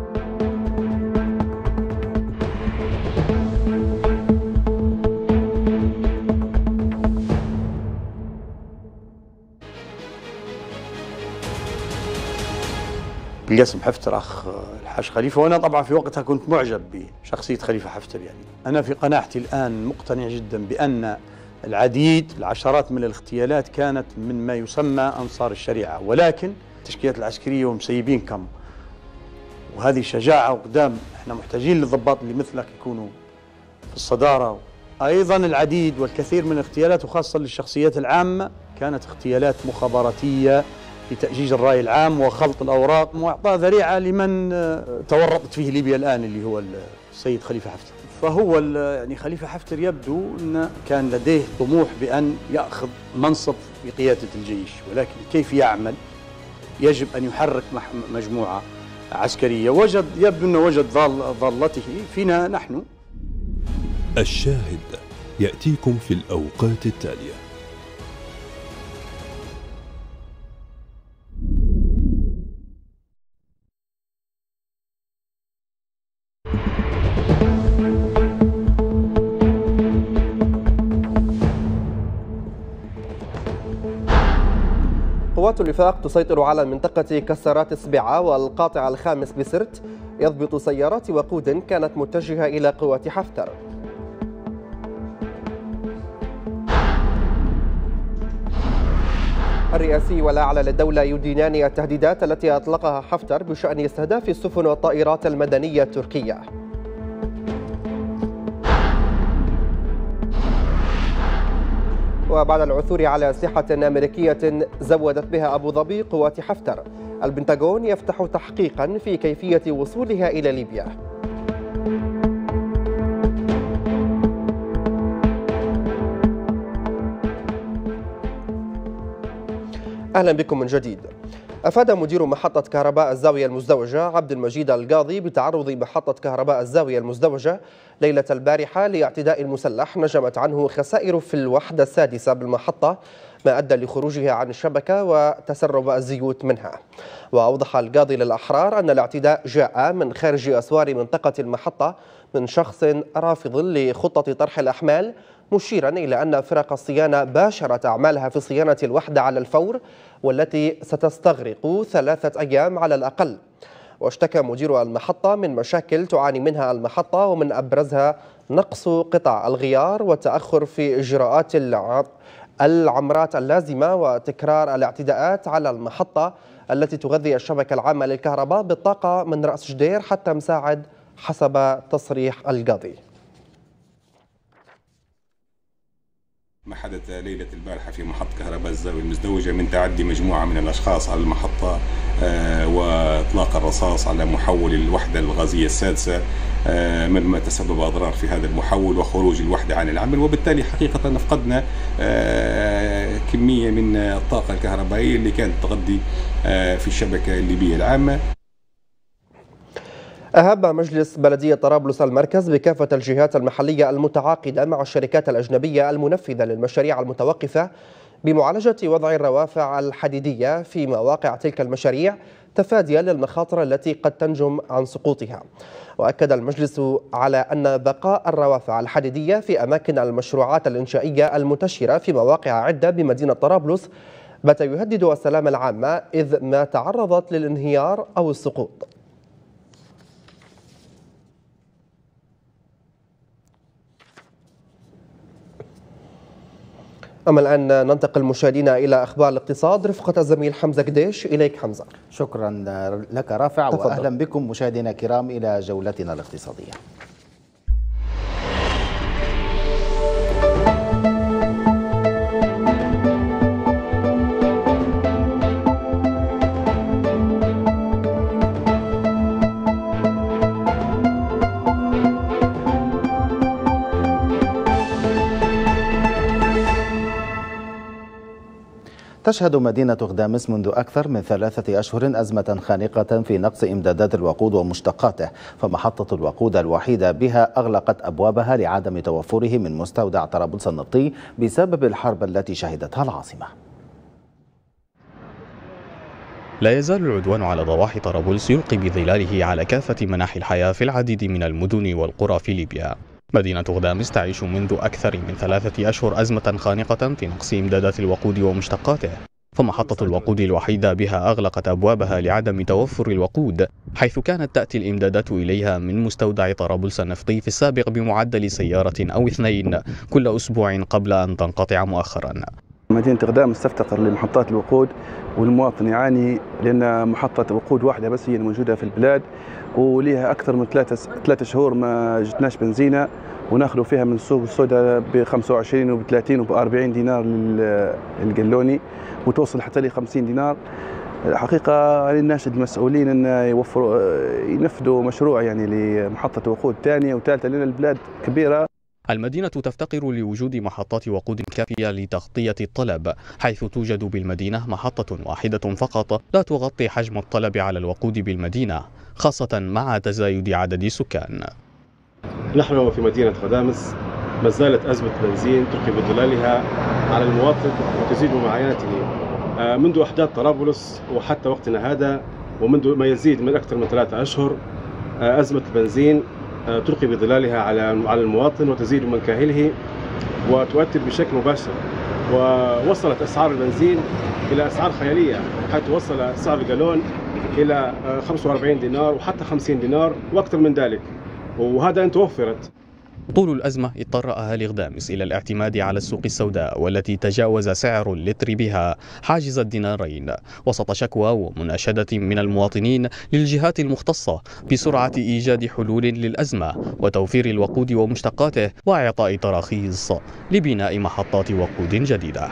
بالقسم حفتر أخ الحاج خليفة، وأنا طبعا في وقتها كنت معجب بشخصية خليفة حفتر. يعني أنا في قناعتي الآن مقتنع جدا بأن العديد العشرات من الاغتيالات كانت من ما يسمى أنصار الشريعة، ولكن التشكيلات العسكرية ومسيبين كم وهذه شجاعة وقدام. احنا محتاجين للضباط اللي مثلك يكونوا في الصدارة. أيضا العديد والكثير من الاغتيالات وخاصة للشخصيات العامة كانت اغتيالات مخابراتية لتأجيج الرأي العام وخلط الأوراق وإعطاء ذريعة لمن تورطت فيه ليبيا الآن اللي هو السيد خليفة حفتر. فهو يعني خليفة حفتر يبدو أن كان لديه طموح بأن يأخذ منصب بقيادة الجيش، ولكن كيف يعمل؟ يجب أن يحرك مجموعة عسكرية. وجد يبدو أنه وجد ضالته فينا نحن. الشاهد يأتيكم في الأوقات التالية. قوات الوفاق تسيطر على منطقة كسرات سبعة والقاطع الخامس بسرت، يضبط سيارات وقود كانت متجهة إلى قوات حفتر. الرئاسي والأعلى للدولة يدينان التهديدات التي أطلقها حفتر بشأن استهداف السفن والطائرات المدنية التركية. وبعد العثور على أسلحة أمريكية زودت بها أبو ظبي قوات حفتر، البنتاغون يفتح تحقيقا في كيفية وصولها إلى ليبيا. أهلا بكم من جديد. أفاد مدير محطة كهرباء الزاوية المزدوجة عبد المجيد القاضي بتعرض محطة كهرباء الزاوية المزدوجة ليلة البارحة لاعتداء مسلح نجمت عنه خسائر في الوحدة السادسة بالمحطة، ما أدى لخروجها عن الشبكة وتسرب الزيوت منها. وأوضح القاضي للأحرار أن الاعتداء جاء من خارج أسوار منطقة المحطة من شخص رافض لخطة طرح الأحمال، مشيرا إلى أن فرق الصيانة باشرت أعمالها في صيانة الوحدة على الفور والتي ستستغرق ثلاثة أيام على الأقل. واشتكى مدير المحطة من مشاكل تعاني منها المحطة، ومن أبرزها نقص قطع الغيار والتأخر في إجراءات العمرات اللازمة وتكرار الاعتداءات على المحطة التي تغذي الشبكة العامة للكهرباء بالطاقة من رأس جدير حتى مساعد حسب تصريح القاضي. ما حدث ليلة البارحة في محطة كهرباء الزاوية المزدوجة من تعدي مجموعة من الأشخاص على المحطة وإطلاق الرصاص على محول الوحدة الغازية السادسة، مما تسبب أضرار في هذا المحول وخروج الوحدة عن العمل، وبالتالي حقيقة فقدنا كمية من الطاقة الكهربائية اللي كانت تغذي في الشبكة الليبية العامة. أهب مجلس بلدية طرابلس المركز بكافة الجهات المحلية المتعاقدة مع الشركات الأجنبية المنفذة للمشاريع المتوقفة بمعالجة وضع الروافع الحديدية في مواقع تلك المشاريع تفاديا للمخاطر التي قد تنجم عن سقوطها. وأكد المجلس على أن بقاء الروافع الحديدية في أماكن المشروعات الإنشائية المنتشرة في مواقع عدة بمدينة طرابلس بات يهدد السلامة العامة إذ ما تعرضت للانهيار أو السقوط. أما الآن ننتقل مشاهدينا إلى أخبار الاقتصاد رفقة الزميل حمزة قديش. إليك حمزة. شكرا لك رافع، تفضل. وأهلا بكم مشاهدينا الكرام إلى جولتنا الاقتصادية. تشهد مدينة غدامس منذ أكثر من ثلاثة أشهر أزمة خانقة في نقص إمدادات الوقود ومشتقاته، فمحطة الوقود الوحيدة بها أغلقت أبوابها لعدم توفره من مستودع طرابلس النفطي بسبب الحرب التي شهدتها العاصمة. لا يزال العدوان على ضواحي طرابلس يلقي بظلاله على كافة مناحي الحياة في العديد من المدن والقرى في ليبيا. مدينة غدامس تعيش منذ أكثر من ثلاثة أشهر أزمة خانقة في نقص إمدادات الوقود ومشتقاته، فمحطة الوقود الوحيدة بها أغلقت أبوابها لعدم توفر الوقود، حيث كانت تأتي الإمدادات إليها من مستودع طرابلس النفطي في السابق بمعدل سيارة أو اثنين كل أسبوع قبل أن تنقطع مؤخرا. مدينة غدامس تفتقر لمحطات الوقود، والمواطن يعاني لأن محطة وقود واحدة بس هي الموجودة في البلاد، وليها أكثر من ثلاثة ثلاثة شهور ما جتناش بنزينة، وناخذوا فيها من السوق السوداء ب خمسة وعشرين وب ثلاثين وب أربعين دينار للقلوني، وتوصل حتى ل خمسين دينار. الحقيقة أنا ناشد المسؤولين أن يوفروا ينفذوا مشروع يعني لمحطة وقود ثانية وثالثة، لأن البلاد كبيرة. المدينة تفتقر لوجود محطات وقود كافية لتغطية الطلب، حيث توجد بالمدينة محطة واحدة فقط لا تغطي حجم الطلب على الوقود بالمدينة، خاصة مع تزايد عدد السكان. نحن في مدينة غدامس ما زالت أزمة بنزين تلقي بظلالها على المواطن وتزيد معاناته منذ أحداث طرابلس وحتى وقتنا هذا، ومنذ ما يزيد من أكثر من ثلاثة أشهر أزمة البنزين تلقي بظلالها على على المواطن وتزيد من كاهله وتؤثر بشكل مباشر. ووصلت أسعار البنزين إلى أسعار خيالية، حيث وصل سعر الجالون إلى خمسة وأربعين دينار وحتى خمسين دينار وأكثر من ذلك، وهذا أن توفرت. طول الأزمة اضطر أهالي غدامس إلى الاعتماد على السوق السوداء، والتي تجاوز سعر اللتر بها حاجز الدينارين، وسط شكوى ومناشدة من المواطنين للجهات المختصة بسرعة إيجاد حلول للأزمة وتوفير الوقود ومشتقاته، وإعطاء تراخيص لبناء محطات وقود جديدة.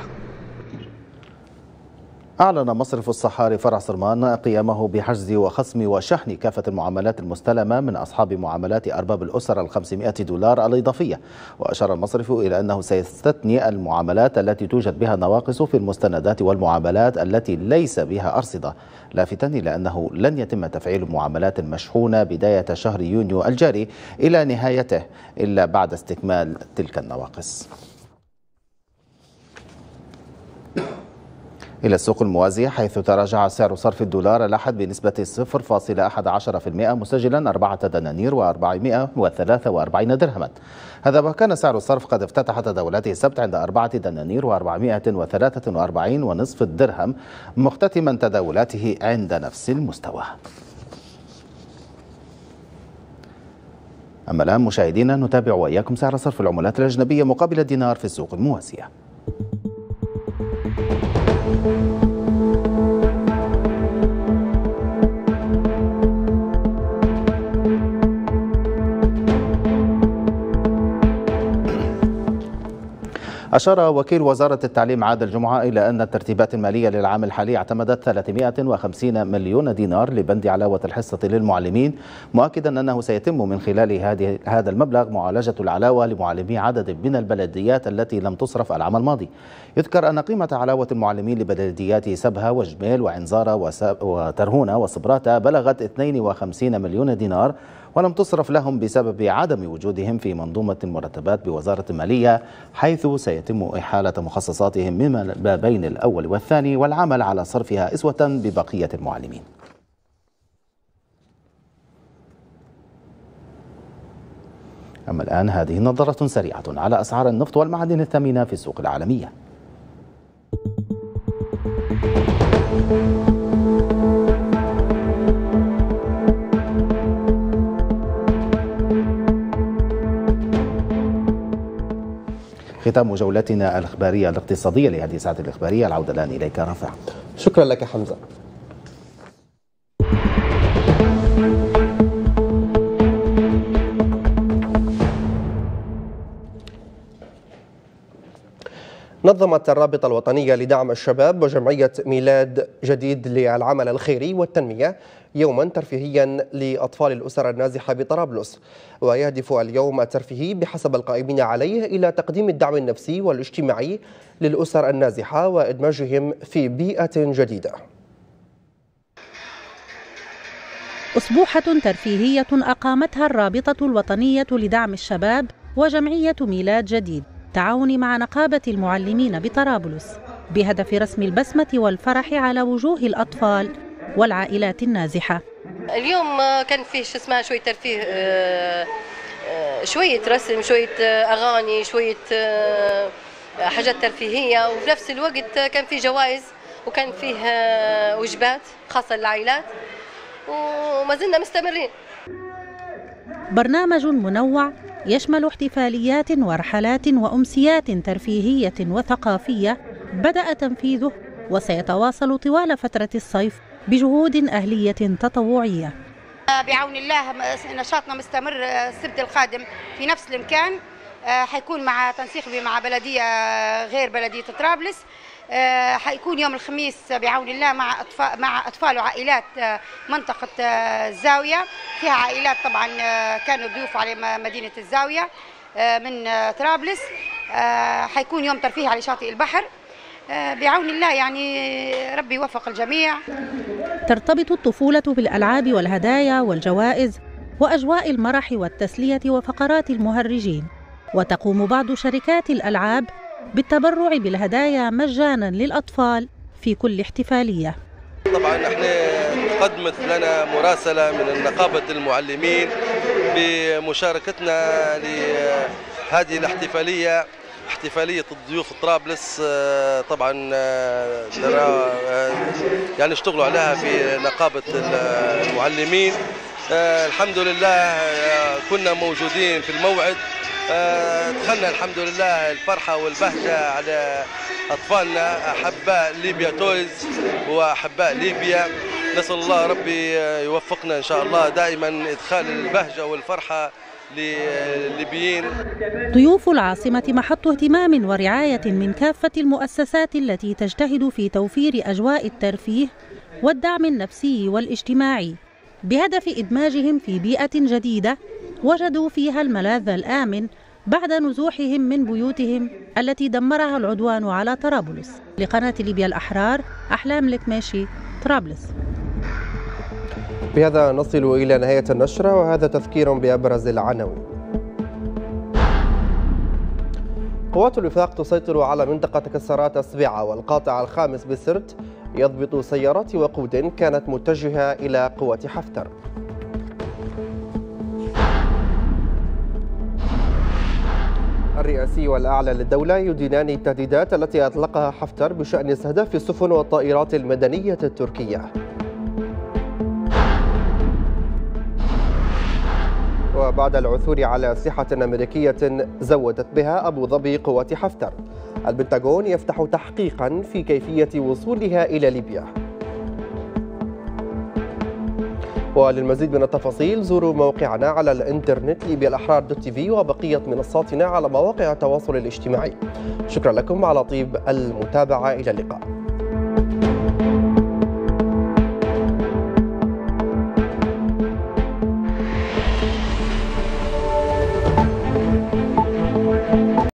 أعلن مصرف الصحاري فرع صرمان قيامه بحجز وخصم وشحن كافة المعاملات المستلمة من أصحاب معاملات أرباب الأسر الخمسمائة دولار الإضافية. وأشار المصرف إلى أنه سيستثني المعاملات التي توجد بها نواقص في المستندات والمعاملات التي ليس بها أرصدة، لافتا إلى أنه لن يتم تفعيل معاملات مشحونة بداية شهر يونيو الجاري إلى نهايته إلا بعد استكمال تلك النواقص. إلى السوق الموازية، حيث تراجع سعر صرف الدولار الأحد بنسبة صفر فاصلة أحد عشر بالمئة مسجلا أربعة دنانير وأربعمائة وثلاثة وأربعين درهما. هذا وكان سعر الصرف قد افتتح تداولاته السبت عند أربعة دنانير وأربعمائة وثلاثة وأربعين ونصف الدرهم، مختتما تداولاته عند نفس المستوى. أما الآن مشاهدينا نتابع وإياكم سعر صرف العملات الأجنبية مقابل الدينار في السوق الموازية. أشار وكيل وزارة التعليم عادل جمعة إلى أن الترتيبات المالية للعام الحالي اعتمدت ثلاثمائة وخمسين مليون دينار لبند علاوة الحصة للمعلمين، مؤكدا أنه سيتم من خلال هذا المبلغ معالجة العلاوة لمعلمي عدد من البلديات التي لم تصرف العام الماضي. يذكر أن قيمة علاوة المعلمين لبلديات سبها وجميل وعنزارة وترهونة وصبراتة بلغت اثنين وخمسين مليون دينار، ولم تصرف لهم بسبب عدم وجودهم في منظومة المرتبات بوزارة المالية، حيث سيتم إحالة مخصصاتهم مما بين الأول والثاني والعمل على صرفها أسوة ببقية المعلمين. أما الآن هذه نظرة سريعة على أسعار النفط والمعادن الثمينة في السوق العالمية. ختام جولتنا الإخبارية الاقتصادية لهذه الساعة الإخبارية. العودة الآن إليك رافع. شكرا لك حمزة. نظمت الرابطة الوطنية لدعم الشباب وجمعية ميلاد جديد للعمل الخيري والتنمية يوما ترفيهيا لأطفال الأسر النازحة بطرابلس، ويهدف اليوم الترفيهي بحسب القائمين عليه إلى تقديم الدعم النفسي والاجتماعي للأسر النازحة وإدماجهم في بيئة جديدة. أسبوحة ترفيهية أقامتها الرابطة الوطنية لدعم الشباب وجمعية ميلاد جديد تعاون مع نقابة المعلمين بطرابلس بهدف رسم البسمة والفرح على وجوه الأطفال والعائلات النازحة. اليوم كان فيه شو اسمها شوية ترفيه، شوية رسم، شوية أغاني، شوية حاجات ترفيهية، وفي نفس الوقت كان فيه جوائز وكان فيه وجبات خاصة للعائلات، وما زلنا مستمرين. برنامج منوع يشمل احتفاليات ورحلات وأمسيات ترفيهية وثقافية بدأ تنفيذه وسيتواصل طوال فترة الصيف بجهود أهلية تطوعية. بعون الله نشاطنا مستمر السبت القادم في نفس المكان، حيكون مع تنسيق مع بلدية غير بلدية طرابلس. حيكون يوم الخميس بعون الله مع أطفال مع أطفال وعائلات منطقة الزاوية، فيها عائلات طبعا كانوا ضيوف على مدينة الزاوية من طرابلس. حيكون يوم ترفيه على شاطئ البحر بعون الله، يعني ربي يوفق الجميع. ترتبط الطفولة بالألعاب والهدايا والجوائز وأجواء المرح والتسلية وفقرات المهرجين، وتقوم بعض شركات الألعاب بالتبرع بالهدايا مجانا للأطفال في كل احتفالية. طبعا احنا قدمت لنا مراسلة من نقابة المعلمين بمشاركتنا لهذه الاحتفالية، احتفالية الضيوف طرابلس. طبعا يعني اشتغلوا عليها في نقابة المعلمين. الحمد لله كنا موجودين في الموعد، دخلنا الحمد لله الفرحة والبهجة على أطفالنا أحباء ليبيا تويز وأحباء ليبيا. نسأل الله ربي يوفقنا إن شاء الله دائما إدخال البهجة والفرحة للليبيين. ضيوف العاصمة محط اهتمام ورعاية من كافة المؤسسات التي تجتهد في توفير أجواء الترفيه والدعم النفسي والاجتماعي بهدف إدماجهم في بيئة جديدة وجدوا فيها الملاذ الآمن بعد نزوحهم من بيوتهم التي دمرها العدوان على طرابلس. لقناة ليبيا الأحرار، أحلام الكماشي، طرابلس. بهذا نصل إلى نهاية النشرة، وهذا تذكير بأبرز العناوين. قوات الوفاق تسيطر على منطقة كسرات السبيعة والقاطع الخامس بسرت، يضبط سيارات وقود كانت متجهة إلى قوات حفتر. الرئاسي والأعلى للدولة يدينان التهديدات التي أطلقها حفتر بشأن استهداف السفن والطائرات المدنية التركية. وبعد العثور على أسلحة أمريكية زودت بها أبو ظبي قوات حفتر، البنتاغون يفتح تحقيقا في كيفية وصولها إلى ليبيا. وللمزيد من التفاصيل زوروا موقعنا على الانترنت ليبيا الأحرار دوت تي في وبقية منصاتنا على مواقع التواصل الاجتماعي. شكرا لكم على طيب المتابعة، إلى اللقاء.